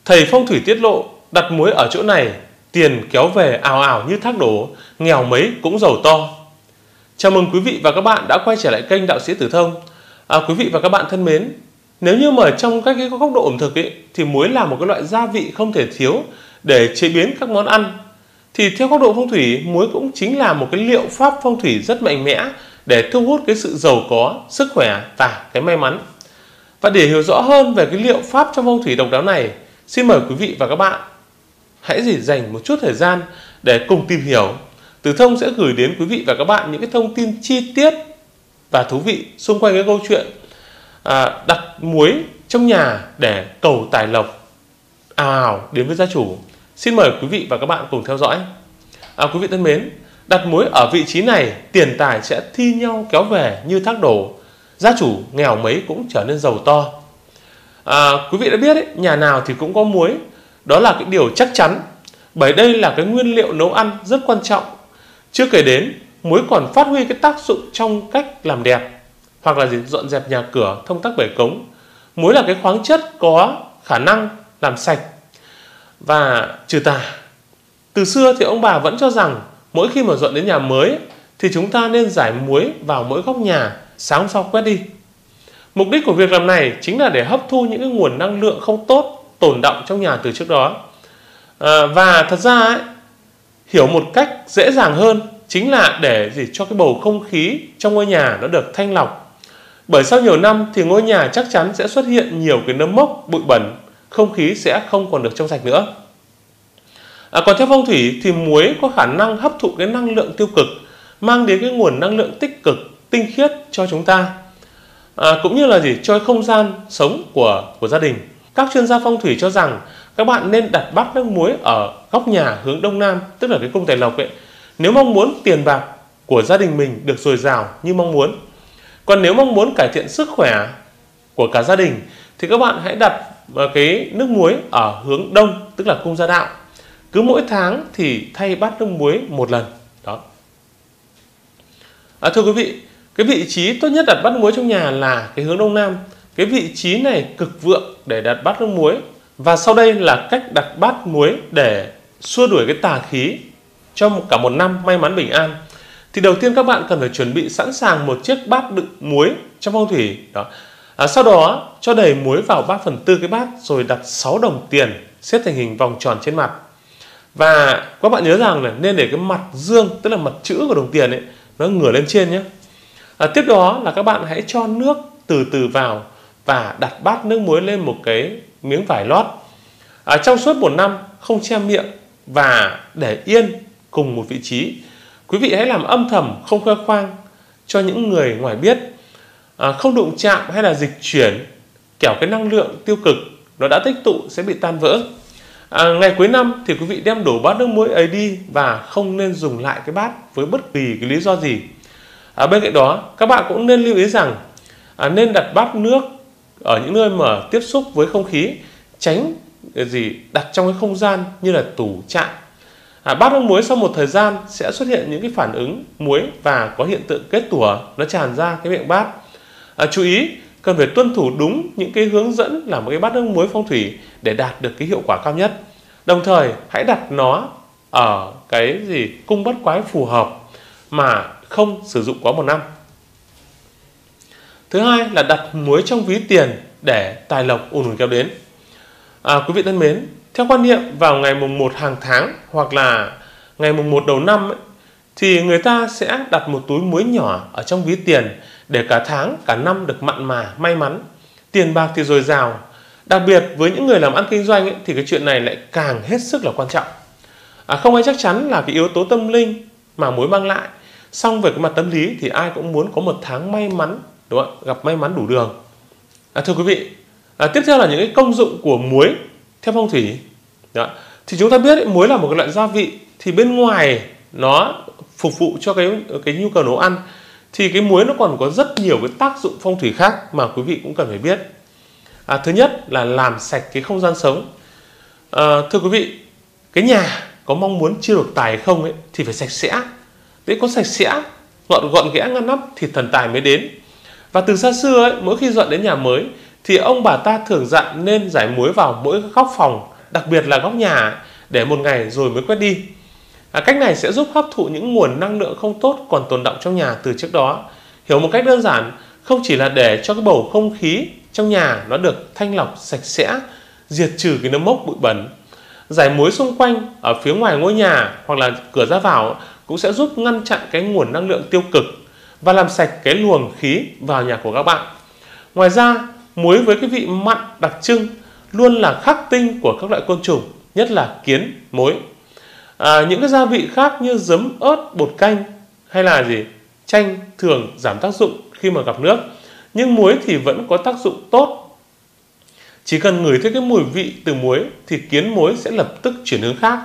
Thầy phong thủy tiết lộ đặt muối ở chỗ này, tiền kéo về ào ào như thác đổ, nghèo mấy cũng giàu to. Chào mừng quý vị và các bạn đã quay trở lại kênh Đạo Sĩ Tử Thông. Quý vị và các bạn thân mến, nếu như mà trong các cái góc độ ẩm thực ấy, thì muối là một cái loại gia vị không thể thiếu để chế biến các món ăn. Thì theo góc độ phong thủy, muối cũng chính là một cái liệu pháp phong thủy rất mạnh mẽ để thu hút cái sự giàu có, sức khỏe và cái may mắn. Và để hiểu rõ hơn về cái liệu pháp trong phong thủy độc đáo này, xin mời quý vị và các bạn hãy dành một chút thời gian để cùng tìm hiểu. Tử Thông sẽ gửi đến quý vị và các bạn những cái thông tin chi tiết và thú vị xung quanh cái câu chuyện đặt muối trong nhà để cầu tài lộc ào đến với gia chủ. Xin mời quý vị và các bạn cùng theo dõi. Quý vị thân mến, đặt muối ở vị trí này, tiền tài sẽ thi nhau kéo về như thác đổ, gia chủ nghèo mấy cũng trở nên giàu to. Quý vị đã biết đấy, nhà nào thì cũng có muối, đó là cái điều chắc chắn, bởi đây là cái nguyên liệu nấu ăn rất quan trọng. Chưa kể đến, muối còn phát huy cái tác dụng trong cách làm đẹp hoặc là dọn dẹp nhà cửa, thông tắc bể cống. Muối là cái khoáng chất có khả năng làm sạch và trừ tà. Từ xưa thì ông bà vẫn cho rằng mỗi khi mà dọn đến nhà mới thì chúng ta nên rải muối vào mỗi góc nhà, sáng hôm sau quét đi. Mục đích của việc làm này chính là để hấp thu những cái nguồn năng lượng không tốt tồn đọng trong nhà từ trước đó. Và thật ra ấy, hiểu một cách dễ dàng hơn chính là để cho cái bầu không khí trong ngôi nhà nó được thanh lọc. Bởi sau nhiều năm thì ngôi nhà chắc chắn sẽ xuất hiện nhiều cái nấm mốc, bụi bẩn, không khí sẽ không còn được trong sạch nữa. Còn theo phong thủy thì muối có khả năng hấp thụ cái năng lượng tiêu cực, mang đến cái nguồn năng lượng tích cực, tinh khiết cho chúng ta, cũng như là cho không gian sống của gia đình. Các chuyên gia phong thủy cho rằng các bạn nên đặt bát nước muối ở góc nhà hướng đông nam, tức là cái cung tài lộc ấy, nếu mong muốn tiền bạc của gia đình mình được dồi dào như mong muốn. Còn nếu mong muốn cải thiện sức khỏe của cả gia đình thì các bạn hãy đặt cái nước muối ở hướng đông, tức là cung gia đạo. Cứ mỗi tháng thì thay bát nước muối một lần. Đó. Thưa quý vị, cái vị trí tốt nhất đặt bát muối trong nhà là cái hướng đông nam. Cái vị trí này cực vượng để đặt bát nước muối. Và sau đây là cách đặt bát muối để xua đuổi cái tà khí cho cả một năm may mắn bình an. Thì đầu tiên các bạn cần phải chuẩn bị sẵn sàng một chiếc bát đựng muối trong phong thủy. Đó. Sau đó cho đầy muối vào 3/4 cái bát, rồi đặt 6 đồng tiền xếp thành hình vòng tròn trên mặt. Và các bạn nhớ rằng là nên để cái mặt dương, tức là mặt chữ của đồng tiền ấy, nó ngửa lên trên nhé. Tiếp đó là các bạn hãy cho nước từ từ vào và đặt bát nước muối lên một cái miếng vải lót. Trong suốt một năm không che miệng và để yên cùng một vị trí. Quý vị hãy làm âm thầm, không khoe khoang cho những người ngoài biết. Không đụng chạm hay là dịch chuyển, kẻo cái năng lượng tiêu cực nó đã tích tụ sẽ bị tan vỡ. Ngày cuối năm thì quý vị đem đổ bát nước muối ấy đi và không nên dùng lại cái bát với bất kỳ cái lý do gì. Bên cạnh đó, các bạn cũng nên lưu ý rằng nên đặt bát nước ở những nơi mà tiếp xúc với không khí, tránh đặt trong cái không gian như là tủ chạn. Bát nước muối sau một thời gian sẽ xuất hiện những cái phản ứng muối và có hiện tượng kết tủa nó tràn ra cái miệng bát. Chú ý cần phải tuân thủ đúng những cái hướng dẫn làm một cái bát nước muối phong thủy để đạt được cái hiệu quả cao nhất. Đồng thời hãy đặt nó ở cái cung bát quái phù hợp mà không sử dụng quá một năm. Thứ hai là đặt muối trong ví tiền để tài lộc ùn ùn kéo đến. Quý vị thân mến, theo quan niệm vào ngày mùng 1 hàng tháng hoặc là ngày mùng 1 đầu năm ấy, thì người ta sẽ đặt một túi muối nhỏ ở trong ví tiền để cả tháng, cả năm được mặn mà, may mắn, tiền bạc thì dồi dào. Đặc biệt với những người làm ăn kinh doanh ấy, thì cái chuyện này lại càng hết sức là quan trọng. Không ai chắc chắn là cái yếu tố tâm linh mà muối mang lại. Song về cái mặt tâm lý thì ai cũng muốn có một tháng may mắn, đúng không? Gặp may mắn đủ đường. Thưa quý vị, tiếp theo là những cái công dụng của muối theo phong thủy. Đó. Thì chúng ta biết ấy, muối là một cái loại gia vị, thì bên ngoài nó phục vụ cho cái nhu cầu nấu ăn, thì cái muối nó còn có rất nhiều cái tác dụng phong thủy khác mà quý vị cũng cần phải biết. Thứ nhất là làm sạch cái không gian sống. Thưa quý vị, cái nhà có mong muốn chiêu được tài không ấy, thì phải sạch sẽ. Đấy, có sạch sẽ, gọn ghẽ ngăn nắp thì thần tài mới đến. Và từ xa xưa ấy, mỗi khi dọn đến nhà mới thì ông bà ta thường dặn nên rải muối vào mỗi góc phòng đặc biệt là góc nhà, để một ngày rồi mới quét đi. Cách này sẽ giúp hấp thụ những nguồn năng lượng không tốt còn tồn đọng trong nhà từ trước đó. Hiểu một cách đơn giản, không chỉ là để cho cái bầu không khí trong nhà nó được thanh lọc sạch sẽ, diệt trừ cái nấm mốc bụi bẩn. Rải muối xung quanh ở phía ngoài ngôi nhà hoặc là cửa ra vào cũng sẽ giúp ngăn chặn cái nguồn năng lượng tiêu cực và làm sạch cái luồng khí vào nhà của các bạn. Ngoài ra, muối với cái vị mặn đặc trưng luôn là khắc tinh của các loại côn trùng, nhất là kiến, mối. Những cái gia vị khác như giấm, ớt, bột canh hay là chanh thường giảm tác dụng khi mà gặp nước, nhưng muối thì vẫn có tác dụng tốt. Chỉ cần ngửi thấy cái mùi vị từ muối thì kiến mối sẽ lập tức chuyển hướng khác.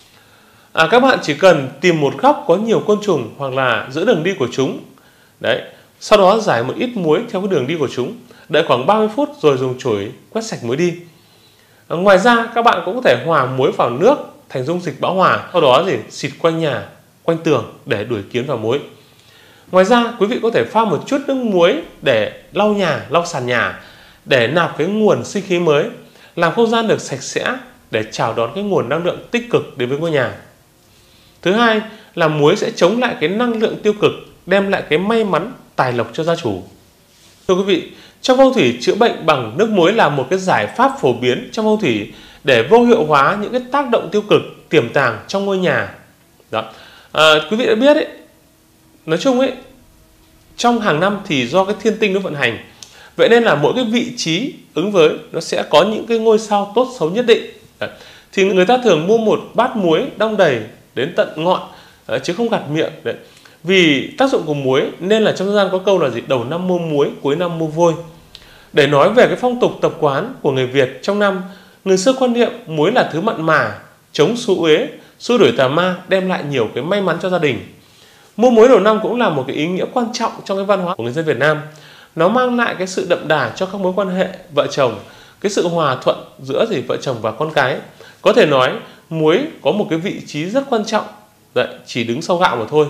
Các bạn chỉ cần tìm một góc có nhiều côn trùng hoặc là giữa đường đi của chúng. Đấy, sau đó rải một ít muối theo cái đường đi của chúng, đợi khoảng 30 phút rồi dùng chổi quét sạch muối đi. Ngoài ra, các bạn cũng có thể hòa muối vào nước thành dung dịch bão hòa, sau đó xịt quanh nhà, quanh tường để đuổi kiến và muối. Ngoài ra, quý vị có thể pha một chút nước muối để lau nhà, lau sàn nhà, để nạp cái nguồn sinh khí mới, làm không gian được sạch sẽ để chào đón cái nguồn năng lượng tích cực đến với ngôi nhà. Thứ hai là muối sẽ chống lại cái năng lượng tiêu cực, đem lại cái may mắn, tài lộc cho gia chủ. Thưa quý vị, trong phong thủy, chữa bệnh bằng nước muối là một cái giải pháp phổ biến trong phong thủy để vô hiệu hóa những cái tác động tiêu cực tiềm tàng trong ngôi nhà. Đó. Quý vị đã biết đấy, nói chung ấy, trong hàng năm thì do cái thiên tinh nó vận hành, vậy nên là mỗi cái vị trí ứng với nó sẽ có những cái ngôi sao tốt xấu nhất định. Đấy. Thì người ta thường mua một bát muối đong đầy đến tận ngọn, chứ không gạt miệng. Đấy. Vì tác dụng của muối nên là trong dân gian có câu là đầu năm mua muối, cuối năm mua vôi. Để nói về cái phong tục tập quán của người Việt trong năm, người xưa quan niệm muối là thứ mặn mà, chống xú uế, xua đuổi tà ma, đem lại nhiều cái may mắn cho gia đình. Mua muối đầu năm cũng là một cái ý nghĩa quan trọng trong cái văn hóa của người dân Việt Nam. Nó mang lại cái sự đậm đà cho các mối quan hệ vợ chồng, cái sự hòa thuận giữa vợ chồng và con cái. Có thể nói muối có một cái vị trí rất quan trọng, chỉ đứng sau gạo mà thôi.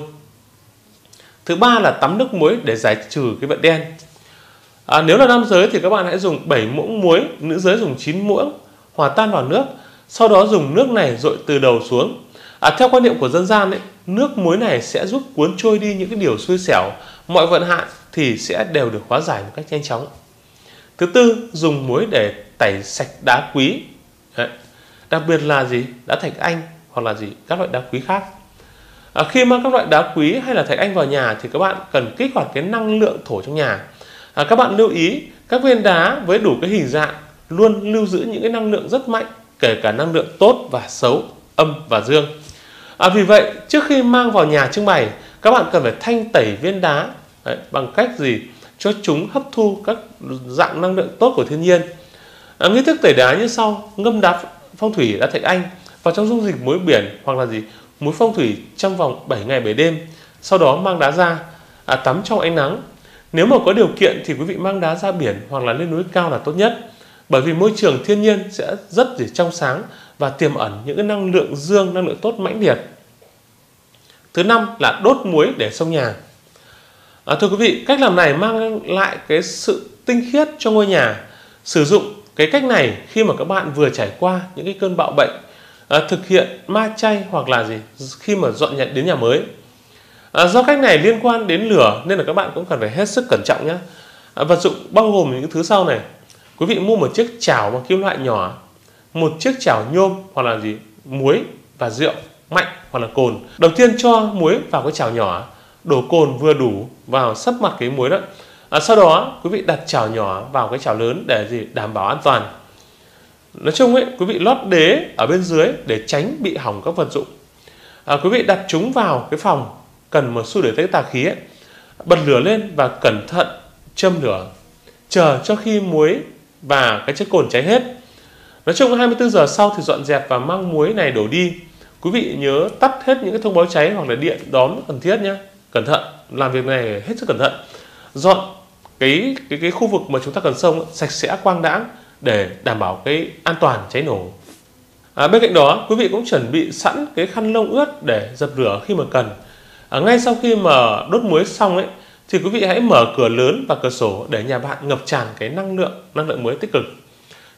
Thứ ba là tắm nước muối để giải trừ cái vận đen. Nếu là nam giới thì các bạn hãy dùng 7 muỗng muối, nữ giới dùng 9 muỗng, hòa tan vào nước, sau đó dùng nước này dội từ đầu xuống. Theo quan niệm của dân gian ấy, nước muối này sẽ giúp cuốn trôi đi những cái điều xui xẻo, mọi vận hạn thì sẽ đều được hóa giải một cách nhanh chóng. Thứ tư, dùng muối để tẩy sạch đá quý. Đấy. Đặc biệt là đá thạch anh hoặc là các loại đá quý khác. Khi mang các loại đá quý hay là thạch anh vào nhà thì các bạn cần kích hoạt cái năng lượng thổ trong nhà. Các bạn lưu ý các viên đá với đủ cái hình dạng luôn lưu giữ những cái năng lượng rất mạnh, kể cả năng lượng tốt và xấu, âm và dương. Vì vậy trước khi mang vào nhà trưng bày, các bạn cần phải thanh tẩy viên đá bằng cách cho chúng hấp thu các dạng năng lượng tốt của thiên nhiên. Nghi thức tẩy đá như sau: ngâm đá phong thủy, đá thạch anh vào trong dung dịch muối biển hoặc là muối phong thủy trong vòng 7 ngày 7 đêm. Sau đó mang đá ra tắm trong ánh nắng. Nếu mà có điều kiện thì quý vị mang đá ra biển hoặc là lên núi cao là tốt nhất, bởi vì môi trường thiên nhiên sẽ rất trong sáng và tiềm ẩn những cái năng lượng dương, năng lượng tốt mãnh liệt. Thứ năm là đốt muối để xông nhà. Thưa quý vị, cách làm này mang lại cái sự tinh khiết cho ngôi nhà. Sử dụng cái cách này khi mà các bạn vừa trải qua những cái cơn bạo bệnh, thực hiện ma chay hoặc là khi mà dọn nhận đến nhà mới. Do cách này liên quan đến lửa nên là các bạn cũng cần phải hết sức cẩn trọng nhé. Vật dụng bao gồm những thứ sau này: quý vị mua một chiếc chảo bằng kim loại nhỏ, một chiếc chảo nhôm hoặc là muối và rượu mạnh hoặc là cồn. Đầu tiên cho muối vào cái chảo nhỏ, đổ cồn vừa đủ vào sấp mặt cái muối đó. Sau đó quý vị đặt chảo nhỏ vào cái chảo lớn để đảm bảo an toàn. Nói chung ấy, quý vị lót đế ở bên dưới để tránh bị hỏng các vật dụng. Quý vị đặt chúng vào cái phòng cần mà xua đuổi tới tà khí ấy. Bật lửa lên và cẩn thận châm lửa, chờ cho khi muối và cái chất cồn cháy hết. Nói chung 24 giờ sau thì dọn dẹp và mang muối này đổ đi. Quý vị nhớ tắt hết những cái thông báo cháy hoặc là điện đóm cần thiết nhé. Cẩn thận, làm việc này hết sức cẩn thận. Dọn cái khu vực mà chúng ta cần xông sạch sẽ, quang đãng để đảm bảo cái an toàn cháy nổ. Bên cạnh đó, quý vị cũng chuẩn bị sẵn cái khăn lông ướt để dập lửa khi mà cần. Ngay sau khi mà đốt muối xong ấy, thì quý vị hãy mở cửa lớn và cửa sổ để nhà bạn ngập tràn cái năng lượng muối tích cực.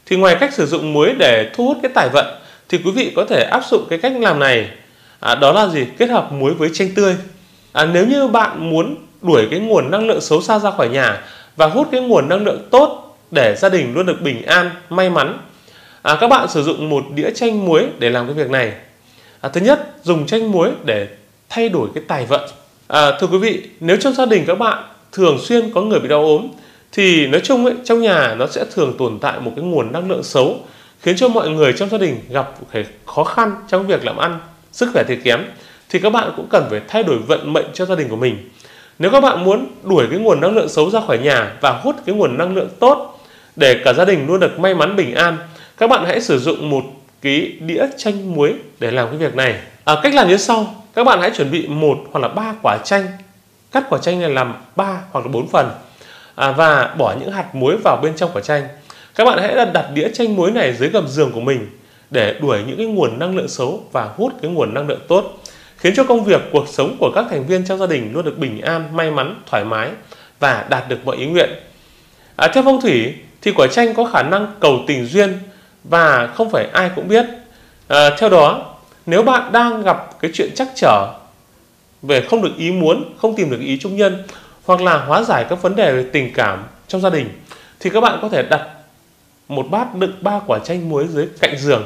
Thì ngoài cách sử dụng muối để thu hút cái tài vận thì quý vị có thể áp dụng cái cách làm này. Đó là gì? Kết hợp muối với chanh tươi. Nếu như bạn muốn đuổi cái nguồn năng lượng xấu xa ra khỏi nhà và hút cái nguồn năng lượng tốt để gia đình luôn được bình an, may mắn, các bạn sử dụng một đĩa chanh muối để làm cái việc này. Thứ nhất, dùng chanh muối để thay đổi cái tài vận. Thưa quý vị, nếu trong gia đình các bạn thường xuyên có người bị đau ốm thì nói chung ấy, trong nhà nó sẽ thường tồn tại một cái nguồn năng lượng xấu, khiến cho mọi người trong gia đình gặp cái khó khăn trong việc làm ăn, sức khỏe thì kém. Thì các bạn cũng cần phải thay đổi vận mệnh cho gia đình của mình. Nếu các bạn muốn đuổi cái nguồn năng lượng xấu ra khỏi nhà và hút cái nguồn năng lượng tốt để cả gia đình luôn được may mắn bình an, các bạn hãy sử dụng một cái đĩa chanh muối để làm cái việc này. Cách làm như sau: các bạn hãy chuẩn bị 1 hoặc là 3 quả chanh, cắt quả chanh này làm 3 hoặc là 4 phần, và bỏ những hạt muối vào bên trong quả chanh. Các bạn hãy đặt đĩa chanh muối này dưới gầm giường của mình để đuổi những cái nguồn năng lượng xấu và hút cái nguồn năng lượng tốt, khiến cho công việc, cuộc sống của các thành viên trong gia đình luôn được bình an, may mắn, thoải mái và đạt được mọi ý nguyện. Theo phong thủy thì quả chanh có khả năng cầu tình duyên và không phải ai cũng biết. Theo đó, nếu bạn đang gặp cái chuyện trắc trở về không được ý muốn, không tìm được ý trung nhân, hoặc là hóa giải các vấn đề về tình cảm trong gia đình, thì các bạn có thể đặt một bát đựng 3 quả chanh muối dưới cạnh giường.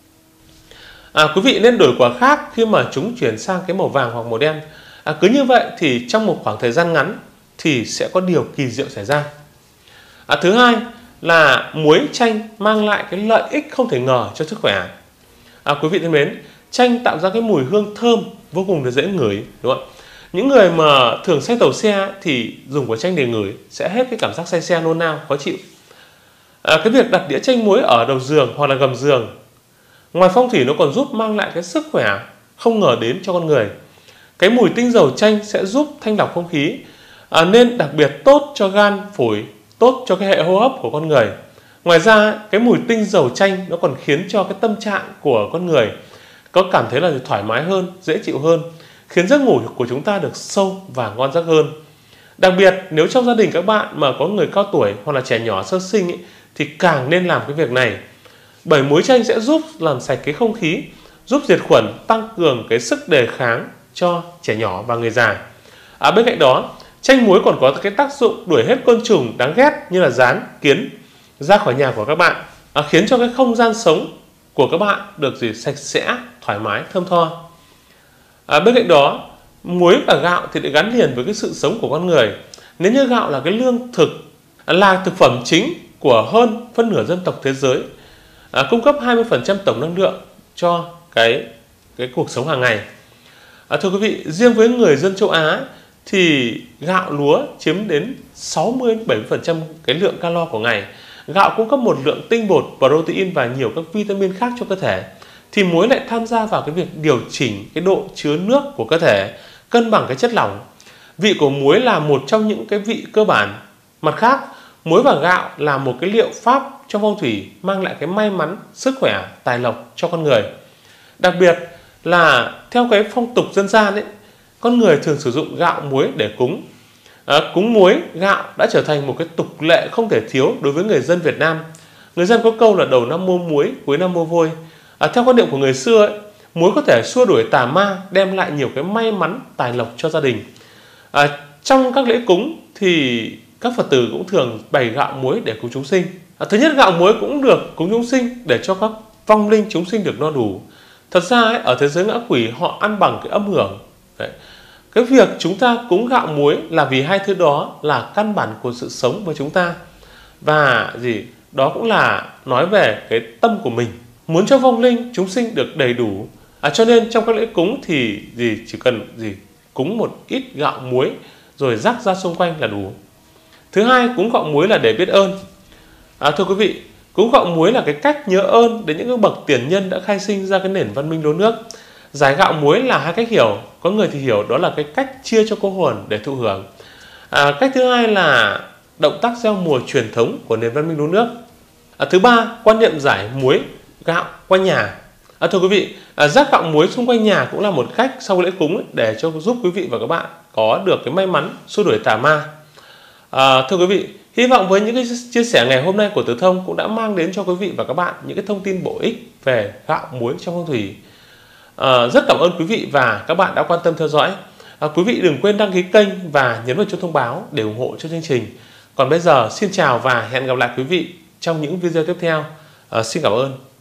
Quý vị nên đổi quả khác khi mà chúng chuyển sang cái màu vàng hoặc màu đen. Cứ như vậy thì trong một khoảng thời gian ngắn thì sẽ có điều kỳ diệu xảy ra. Thứ hai là muối chanh mang lại cái lợi ích không thể ngờ cho sức khỏe. Quý vị thân mến, chanh tạo ra cái mùi hương thơm vô cùng là dễ ngửi, đúng không? Những người mà thường say tàu xe thì dùng quả chanh để ngửi sẽ hết cái cảm giác say xe nôn nao, khó chịu. Cái việc đặt đĩa chanh muối ở đầu giường hoặc là gầm giường, ngoài phong thủy nó còn giúp mang lại cái sức khỏe không ngờ đến cho con người. Cái mùi tinh dầu chanh sẽ giúp thanh lọc không khí, nên đặc biệt tốt cho gan, phổi, tốt cho cái hệ hô hấp của con người. Ngoài ra, cái mùi tinh dầu chanh nó còn khiến cho cái tâm trạng của con người có cảm thấy là thoải mái hơn, dễ chịu hơn, khiến giấc ngủ của chúng ta được sâu và ngon giấc hơn. Đặc biệt nếu trong gia đình các bạn mà có người cao tuổi hoặc là trẻ nhỏ sơ sinh ấy, thì càng nên làm cái việc này. Bởi muối chanh sẽ giúp làm sạch cái không khí, giúp diệt khuẩn, tăng cường cái sức đề kháng cho trẻ nhỏ và người già. Bên cạnh đó, chanh muối còn có cái tác dụng đuổi hết côn trùng đáng ghét như là gián, kiến ra khỏi nhà của các bạn, khiến cho cái không gian sống của các bạn được sạch sẽ, thoải mái, thơm tho. Bên cạnh đó, muối và gạo thì lại gắn liền với cái sự sống của con người. Nếu như gạo là cái lương thực, là thực phẩm chính của hơn phân nửa dân tộc thế giới, cung cấp 20% tổng năng lượng cho cái cuộc sống hàng ngày. Thưa quý vị, riêng với người dân châu Á thì gạo lúa chiếm đến 60-70% cái lượng calo của ngày. Gạo cung cấp một lượng tinh bột, protein và nhiều các vitamin khác cho cơ thể. Thì muối lại tham gia vào cái việc điều chỉnh cái độ chứa nước của cơ thể, cân bằng cái chất lỏng. Vị của muối là một trong những cái vị cơ bản. Mặt khác, muối và gạo là một cái liệu pháp trong phong thủy mang lại cái may mắn, sức khỏe, tài lộc cho con người. Đặc biệt là theo cái phong tục dân gian ấy, con người thường sử dụng gạo muối để cúng. Cúng muối, gạo đã trở thành một cái tục lệ không thể thiếu đối với người dân Việt Nam. Người dân có câu là đầu năm mua muối, cuối năm mua vôi. Theo quan niệm của người xưa ấy, muối có thể xua đuổi tà ma, đem lại nhiều cái may mắn, tài lộc cho gia đình. Trong các lễ cúng thì các Phật tử cũng thường bày gạo muối để cúng chúng sinh. Thứ nhất, gạo muối cũng được cúng chúng sinh để cho các vong linh chúng sinh được no đủ. Thật ra ấy, ở thế giới ngã quỷ họ ăn bằng cái âm hưởng. Đấy. Cái việc chúng ta cúng gạo muối là vì hai thứ đó là căn bản của sự sống với chúng ta. Và đó cũng là nói về cái tâm của mình, muốn cho vong linh chúng sinh được đầy đủ. Cho nên trong các lễ cúng thì chỉ cần cúng một ít gạo muối rồi rắc ra xung quanh là đủ. Thứ hai, cúng gạo muối là để biết ơn. Thưa quý vị, cúng gạo muối là cái cách nhớ ơn đến những bậc tiền nhân đã khai sinh ra cái nền văn minh lúa nước. Giải gạo muối là hai cách hiểu. Có người thì hiểu đó là cái cách chia cho cô hồn để thụ hưởng. Cách thứ hai là động tác gieo mùa truyền thống của nền văn minh lúa nước. Thứ ba, quan niệm giải muối gạo quanh nhà. Thưa quý vị, rắc gạo muối xung quanh nhà cũng là một cách sau lễ cúng để giúp quý vị và các bạn có được cái may mắn xua đuổi tà ma. Thưa quý vị, Hy vọng với những cái chia sẻ ngày hôm nay của Tử Thông cũng đã mang đến cho quý vị và các bạn những cái thông tin bổ ích về gạo muối trong phong thủy. Rất cảm ơn quý vị và các bạn đã quan tâm theo dõi. Quý vị đừng quên đăng ký kênh và nhấn vào chuông thông báo để ủng hộ cho chương trình. Còn bây giờ xin chào và hẹn gặp lại quý vị trong những video tiếp theo. Xin cảm ơn.